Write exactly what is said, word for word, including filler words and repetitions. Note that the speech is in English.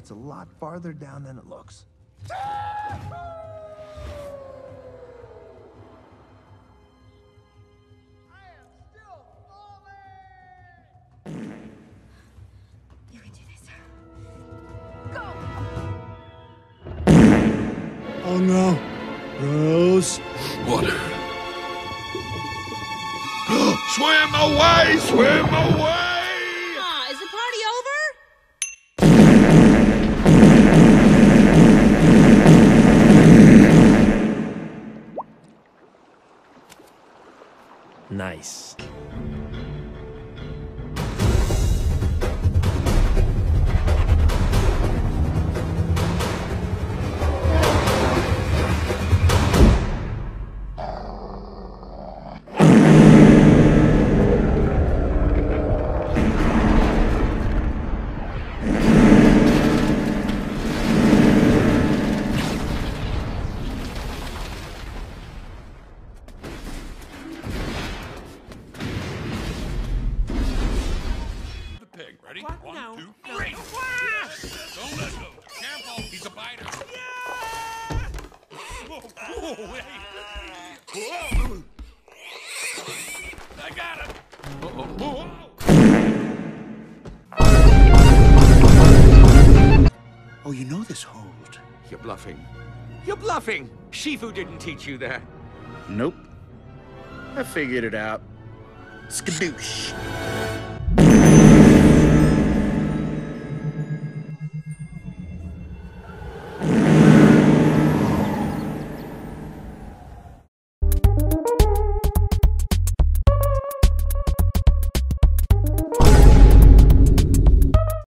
It's a lot farther down than it looks. You can do this. Oh no. Rose. Water. Swim away! Swim away! Ah, is the party over? Nice. Pig, ready? What? One, No. two, No. three. Don't let go. Careful, he's a biter. Whoa, whoa, wait. Whoa. I got him. Uh-oh. Oh, you know this hold. You're bluffing. You're bluffing! Shifu didn't teach you that. Nope. I figured it out. Skadoosh.